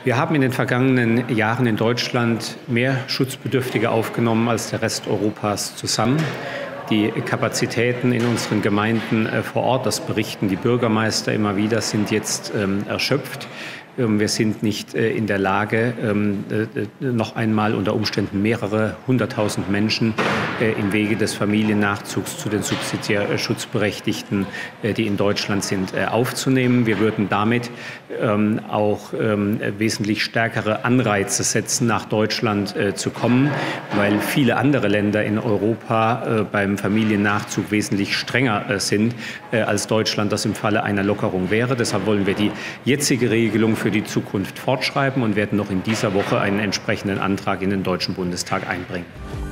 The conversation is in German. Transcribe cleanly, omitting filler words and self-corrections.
Wir haben in den vergangenen Jahren in Deutschland mehr Schutzbedürftige aufgenommen als der Rest Europas zusammen. Die Kapazitäten in unseren Gemeinden vor Ort, das berichten die Bürgermeister immer wieder, sind jetzt erschöpft. Wir sind nicht in der Lage, noch einmal unter Umständen mehrere hunderttausend Menschen im Wege des Familiennachzugs zu den subsidiär Schutzberechtigten, die in Deutschland sind, aufzunehmen. Wir würden damit auch wesentlich stärkere Anreize setzen, nach Deutschland zu kommen, weil viele andere Länder in Europa beim Familiennachzug wesentlich strenger sind, als Deutschland das im Falle einer Lockerung wäre. Deshalb wollen wir die jetzige Regelung für die Zukunft fortschreiben und werden noch in dieser Woche einen entsprechenden Antrag in den Deutschen Bundestag einbringen.